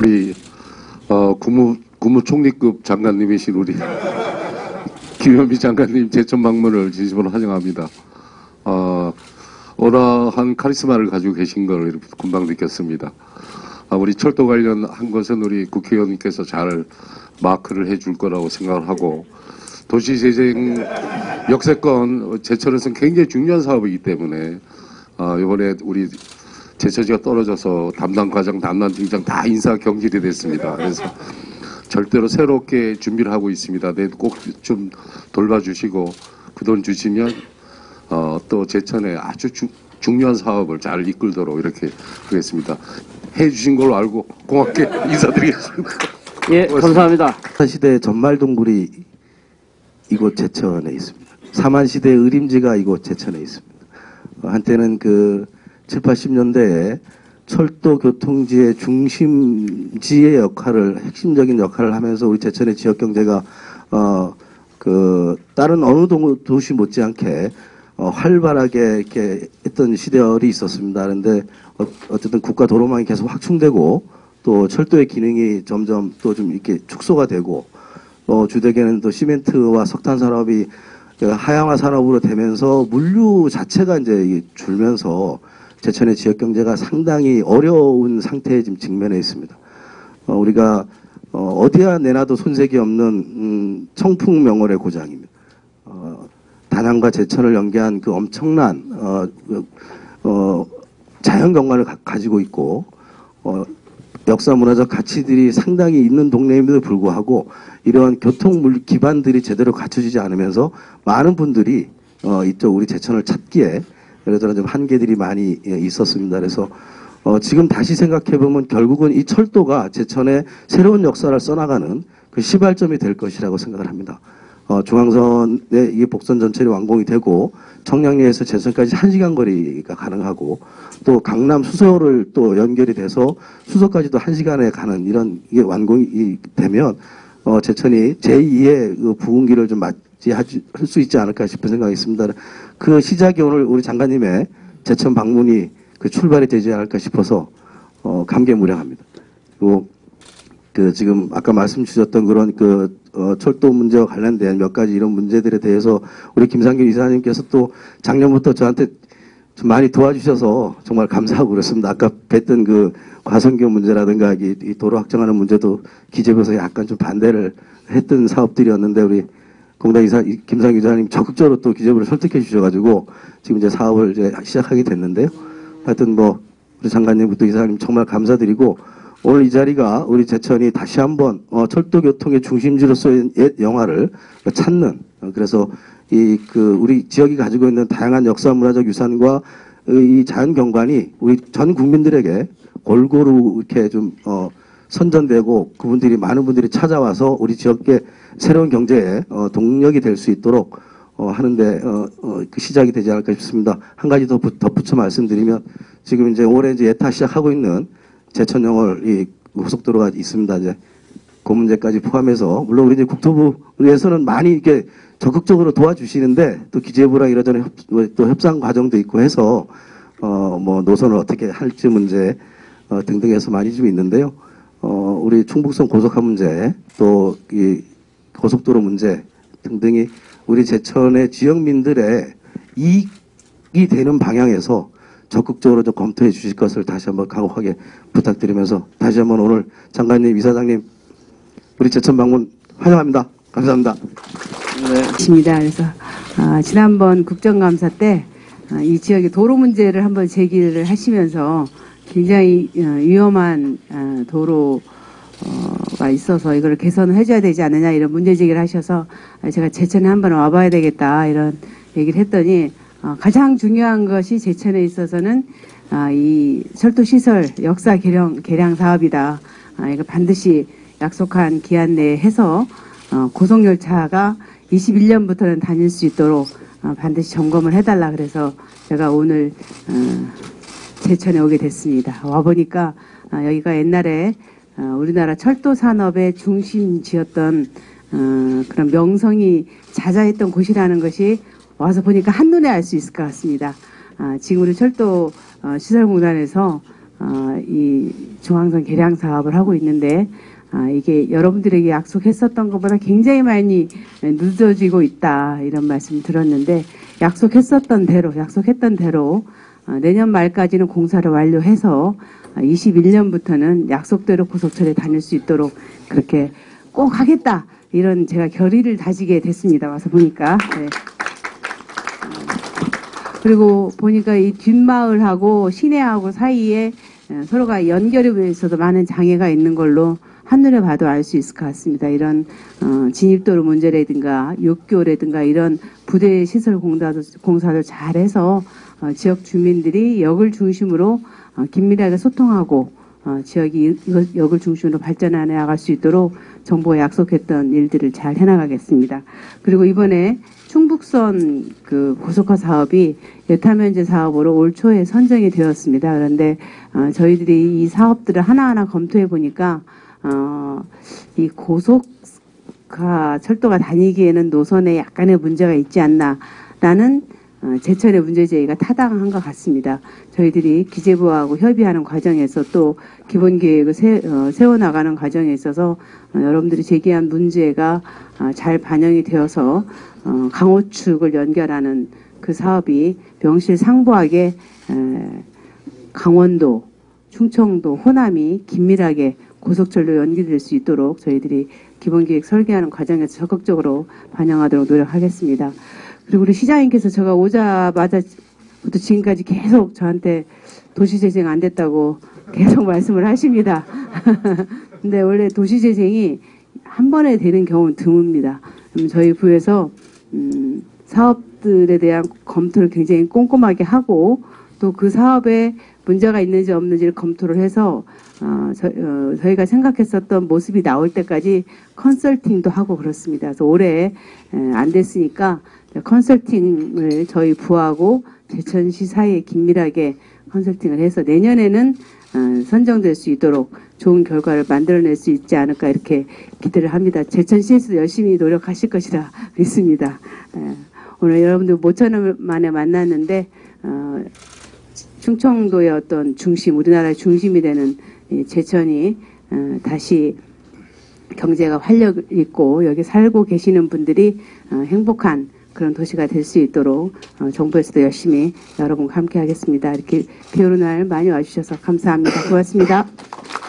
우리 국무총리급 장관님이신 우리 김현미 장관님 제천 방문을 진심으로 환영합니다. 어라한 카리스마를 가지고 계신 걸 이렇게 금방 느꼈습니다. 우리 철도 관련한 것은 우리 국회의원님께서 잘 마크를 해줄 거라고 생각을 하고, 도시재생 역세권 제천에서는 굉장히 중요한 사업이기 때문에 이번에 우리 제천시가 떨어져서 담당 과장, 담당 팀장 다 인사 경질이 됐습니다. 그래서 절대로 새롭게 준비를 하고 있습니다. 네, 꼭 좀 돌봐주시고 그 돈 주시면 또 제천에 아주 중요한 사업을 잘 이끌도록 이렇게 하겠습니다. 해주신 걸로 알고 고맙게 인사드리겠습니다. 예, 감사합니다. 사만시대 전말동굴이 이곳 제천에 있습니다. 사만시대 의림지가 이곳 제천에 있습니다. 한때는 그 7, 80년대에 철도 교통지의 중심지의 역할을, 핵심적인 역할을 하면서 우리 제천의 지역 경제가 다른 어느 도시 못지않게 활발하게 이렇게 했던 시절이 있었습니다. 그런데 어쨌든 국가 도로망이 계속 확충되고 또 철도의 기능이 점점 또 좀 이렇게 축소가 되고 주택에는 또 시멘트와 석탄 산업이 하향화 산업으로 되면서 물류 자체가 이제 줄면서 제천의 지역 경제가 상당히 어려운 상태에 지금 직면해 있습니다. 우리가 어디야 내놔도 손색이 없는 청풍명월의 고장입니다. 단양과 제천을 연계한 그 엄청난 자연 경관을 가지고 있고 역사 문화적 가치들이 상당히 있는 동네임에도 불구하고 이러한 교통 기반들이 제대로 갖춰지지 않으면서 많은 분들이 이쪽 우리 제천을 찾기에 이러저런 좀 한계들이 많이 있었습니다. 그래서 지금 다시 생각해 보면 결국은 이 철도가 제천의 새로운 역사를 써나가는 그 시발점이 될 것이라고 생각을 합니다. 중앙선의 이 복선 전철이 완공이 되고 청량리에서 제천까지 1시간 거리가 가능하고 또 강남 수서를 또 연결이 돼서 수서까지도 1시간에 가는 이런 이게 완공이 되면 제천이 제2의 그 부흥기를 좀 맞이할 수 있지 않을까 싶은 생각이 있습니다. 그 시작이 오늘 우리 장관님의 제천 방문이 그 출발이 되지 않을까 싶어서 감개무량합니다. 그리고 지금 아까 말씀 주셨던 그런 철도 문제와 관련된 몇 가지 이런 문제들에 대해서 우리 김상균 이사님께서 또 작년부터 저한테 좀 많이 도와주셔서 정말 감사하고 그렇습니다. 아까 뵀던 그 과선교 문제라든가 이 도로 확정하는 문제도 기재부에서 약간 좀 반대를 했던 사업들이었는데 우리 공단 이사 김상균 이사님 적극적으로 또 기재부를 설득해 주셔가지고 지금 이제 사업을 이제 시작하게 됐는데요. 하여튼 우리 장관님부터 이사님 정말 감사드리고 오늘 이 자리가 우리 제천이 다시 한번 철도 교통의 중심지로서의 옛 영화를 찾는 그래서 우리 지역이 가지고 있는 다양한 역사 문화적 유산과 이 자연 경관이 우리 전 국민들에게 골고루 이렇게 좀 선전되고 그분들이 많은 분들이 찾아와서 우리 지역의 새로운 경제에 동력이 될 수 있도록 하는데 그 시작이 되지 않을까 싶습니다. 한 가지 더 덧붙여 말씀드리면 지금 이제 올해 이제 예타 시작하고 있는 제천영월 이 고속도로가 있습니다. 이제 그 문제까지 포함해서 물론 우리 이제 국토부에서는 많이 이렇게 적극적으로 도와주시는데 또 기재부랑 이러저런 또 협상 과정도 있고 해서 노선을 어떻게 할지 문제 등등해서 많이 좀 있는데요. 우리 충북선 고속화 문제 또 이 고속도로 문제 등등이 우리 제천의 지역민들의 이익이 되는 방향에서 적극적으로 좀 검토해 주실 것을 다시 한번 강력하게 부탁드리면서 다시 한번 오늘 장관님, 이사장님 우리 제천 방문 환영합니다. 감사합니다. 네. 있습니다. 그래서 지난번 국정감사 때 이 지역의 도로 문제를 한번 제기를 하시면서 굉장히 위험한 도로가 있어서 이걸 개선을 해줘야 되지 않느냐 이런 문제 제기를 하셔서 제가 제천에 한번 와봐야 되겠다 이런 얘기를 했더니 가장 중요한 것이 제천에 있어서는 이 철도시설 역사 개량 사업이다. 이거 반드시 약속한 기한 내에 해서 고속열차가 21년부터는 다닐 수 있도록 반드시 점검을 해달라 그래서 제가 오늘 제천에 오게 됐습니다. 와보니까 여기가 옛날에 우리나라 철도 산업의 중심지였던 그런 명성이 자자했던 곳이라는 것이 와서 보니까 한눈에 알 수 있을 것 같습니다. 지금 우리 철도 시설공단에서 이 중앙선 개량 사업을 하고 있는데 이게 여러분들에게 약속했었던 것보다 굉장히 많이 늦어지고 있다 이런 말씀 들었는데 약속했던 대로 내년 말까지는 공사를 완료해서 21년부터는 약속대로 고속철에 다닐 수 있도록 그렇게 꼭 하겠다 이런 제가 결의를 다지게 됐습니다. 와서 보니까. 네. 그리고 보니까 이 뒷마을하고 시내하고 사이에 서로가 연결에 있어서 많은 장애가 있는 걸로 한눈에 봐도 알 수 있을 것 같습니다. 이런 진입도로 문제라든가 육교라든가 이런 부대 시설 공사도 잘해서 지역 주민들이 역을 중심으로 긴밀하게 소통하고 지역이 역을 중심으로 발전해 나갈 수 있도록 정부가 약속했던 일들을 잘 해나가겠습니다. 그리고 이번에 충북선 그 고속화 사업이 여타면제 사업으로 올 초에 선정이 되었습니다. 그런데 저희들이 이 사업들을 하나하나 검토해 보니까 이 고속화 철도가 다니기에는 노선에 약간의 문제가 있지 않나라는 제철의 문제제기가 타당한 것 같습니다. 저희들이 기재부하고 협의하는 과정에서 또 기본계획을 세워나가는 과정에 있어서 여러분들이 제기한 문제가 잘 반영이 되어서 강호축을 연결하는 그 사업이 명실상부하게 강원도, 충청도, 호남이 긴밀하게 고속철로 연결될 수 있도록 저희들이 기본계획 설계하는 과정에서 적극적으로 반영하도록 노력하겠습니다. 그리고 우리 시장님께서 제가 오자마자부터 지금까지 계속 저한테 도시재생 안 됐다고 계속 말씀을 하십니다. 근데 원래 도시재생이 한 번에 되는 경우는 드뭅니다. 저희 부에서 사업들에 대한 검토를 굉장히 꼼꼼하게 하고 또 그 사업에 문제가 있는지 없는지를 검토를 해서 저희가 생각했었던 모습이 나올 때까지 컨설팅도 하고 그렇습니다. 그래서 올해 안 됐으니까 컨설팅을 저희 부하고 제천시 사이에 긴밀하게 컨설팅을 해서 내년에는 선정될 수 있도록 좋은 결과를 만들어낼 수 있지 않을까 이렇게 기대를 합니다. 제천시에서도 열심히 노력하실 것이라 믿습니다. 오늘 여러분들 모처럼 만에 만났는데 충청도의 어떤 중심, 우리나라의 중심이 되는 제천이 다시 경제가 활력 있고 여기 살고 계시는 분들이 행복한 그런 도시가 될 수 있도록 정부에서도 열심히 여러분과 함께 하겠습니다. 이렇게 비 오는 날 많이 와주셔서 감사합니다. 고맙습니다.